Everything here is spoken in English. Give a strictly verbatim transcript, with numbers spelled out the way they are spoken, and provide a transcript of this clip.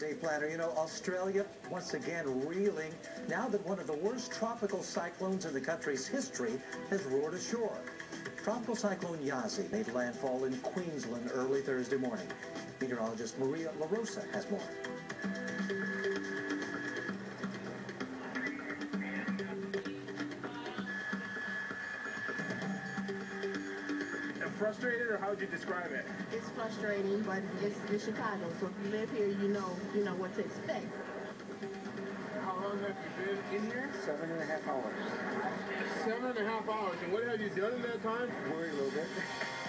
Dave Planner. You know, Australia once again reeling now that one of the worst tropical cyclones in the country's history has roared ashore. Tropical Cyclone Yasi made landfall in Queensland early Thursday morning. Meteorologist Maria LaRosa has more. Frustrated, or how would you describe it? It's frustrating, but it's, it's Chicago, so if you live here, you know, you know what to expect. How long have you been in here? Seven and a half hours. Seven and a half hours. And what have you done in that time? Worry a little bit.